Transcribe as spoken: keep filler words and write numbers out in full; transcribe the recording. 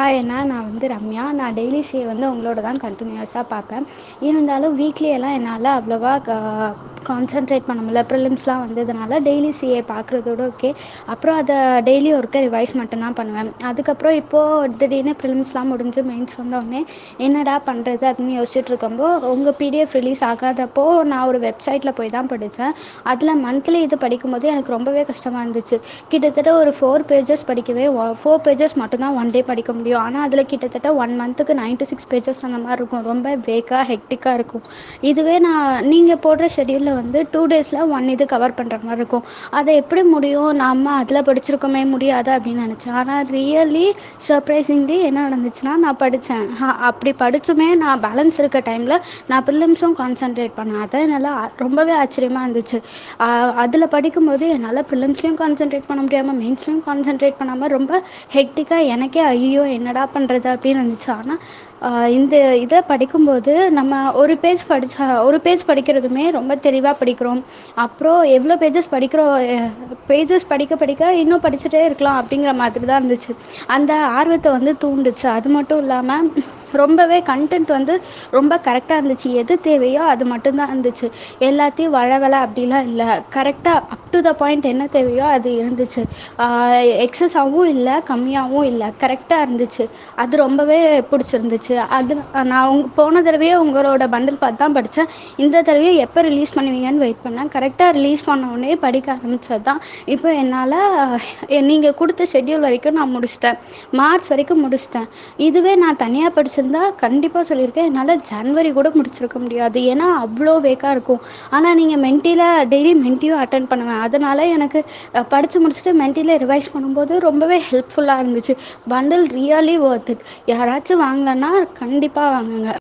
ஹாய்ண்ணா, நான் வந்து ரம்யா. நான் டெய்லி சிஏ வந்து உங்களோட தான் கண்டினியூஸாக பார்ப்பேன். இருந்தாலும் வீக்லி எல்லாம் என்னால் அவ்வளோவா க கான்சன்ட்ரேட் பண்ண முடியல. ப்ரிலிம்ஸ்லாம் வந்ததுனால டெய்லி சிஏ பார்க்குறதோட ஓகே. அப்புறம் அதை டெய்லி ஒருக்க ரிவைஸ் மட்டும்தான் பண்ணுவேன். அதுக்கப்புறம் இப்போது திடீர்னு ப்ரிலிம்ஸ்லாம் முடிஞ்சு மெயின்ஸ் வந்தோடனே என்னடா பண்ணுறது அப்படின்னு யோசிச்சுட்டு இருக்கும்போது உங்கள் பிடிஎஃப் ரிலீஸ் ஆகாதப்போ நான் ஒரு வெப்சைட்டில் போய் தான் படித்தேன். அதில் மந்த்லி இது படிக்கும்போது எனக்கு ரொம்பவே கஷ்டமாக இருந்துச்சு. கிட்டத்தட்ட ஒரு ஃபோர் பேஜஸ் படிக்கவே ஃபோர் பேஜஸ் மட்டும்தான் ஒன் டே படிக்க முடியும். ஆனால் அதில் கிட்டத்தட்ட ஒன் மந்த்துக்கு நைன்ட்டி சிக்ஸ் பேஜஸ் அந்த மாதிரி இருக்கும். ரொம்ப வேக்காக ஹெக்டிக்காக இருக்கும். இதுவே நான் நீங்கள் போடுற ஷெடியூலில் வந்து டூ டேஸில் ஒன் இது கவர் பண்ணுற மாதிரி இருக்கும். அதை எப்படி முடியும், நம்ம அதில் படிச்சிருக்கோமே முடியாது அப்படின்னு நினச்சேன். ஆனால் ரியலி சர்ப்ரைசிங்லி என்ன நடந்துச்சுன்னா, நான் படித்தேன். அப்படி படித்துமே நான் பேலன்ஸ் இருக்க டைமில் நான் ப்ரிலிம்ஸும் கான்சன்ட்ரேட் பண்ணேன். அதான் என்னால் ரொம்பவே ஆச்சரியமாக இருந்துச்சு. அதில் படிக்கும்போது என்னால் ப்ரிலிம்ஸ்லேயும் கான்சன்ட்ரேட் பண்ண முடியாமல் மெயின்ஸ்லேயும் கான்சன்ட்ரேட் பண்ணாமல் ரொம்ப ஹெக்டிக்காக எனக்கே ஐயோ என்னடா பண்ணுறது அப்படின்னு இருந்துச்சு. ஆனால் இந்த இதை படிக்கும்போது நம்ம ஒரு பேஜ் படித்தா ஒரு பேஜ் படிக்கிறதுமே ரொம்ப தெளிவாக படிக்கிறோம். அப்புறம் எவ்வளோ பேஜஸ் படிக்கிறோம், பேஜஸ் படிக்க படிக்க இன்னும் படிச்சுட்டே இருக்கலாம் அப்படிங்கிற மாதிரி தான் இருந்துச்சு. அந்த ஆர்வத்தை வந்து தூண்டுச்சு. அது மட்டும் இல்லாமல் ரொம்பவே கண்டென்ட் வந்து ரொம்ப கரெக்டாக இருந்துச்சு. எது தேவையோ அது மட்டும்தான் இருந்துச்சு. எல்லாத்தையும் வளவலை அப்படிலாம் இல்லை. கரெக்டாக அப் டு த பாயிண்ட் என்ன தேவையோ அது இருந்துச்சு. எக்ஸஸாகவும் இல்லை, கம்மியாகவும் இல்லை, கரெக்டாக இருந்துச்சு. அது ரொம்பவே பிடிச்சிருந்துச்சு. அது நான் உங்க போன தடவையே உங்களோட பண்டில் பார்த்து தான் படித்தேன். இந்த தடவையே எப்போ ரிலீஸ் பண்ணுவீங்கன்னு வெயிட் பண்ணேன். கரெக்டாக ரிலீஸ் பண்ணோடனே படிக்க ஆரம்பித்தது தான். இப்போ என்னால் நீங்கள் கொடுத்த ஷெட்யூல் வரைக்கும் நான் முடிச்சிட்டேன். மார்ச் வரைக்கும் முடிச்சிட்டேன். இதுவே நான் தனியாக படிச்சிருந்தா கண்டிப்பாக சொல்லியிருக்கேன், என்னால் ஜனவரி கூட முடிச்சிருக்க முடியாது. ஏன்னா அவ்வளோ வேக்காக இருக்கும். ஆனால் நீங்கள் மென்ட்டியில் டெய்லி மென்ட்டியும் அட்டன் பண்ணுவேன். அதனால் எனக்கு படித்து முடிச்சுட்டு மென்ட்டியில் ரிவைஸ் பண்ணும்போது ரொம்பவே ஹெல்ப்ஃபுல்லாக இருந்துச்சு. Bundle really worth it. யாராச்சும் வாங்கலைன்னா கண்டிப்பாக வாங்குங்க.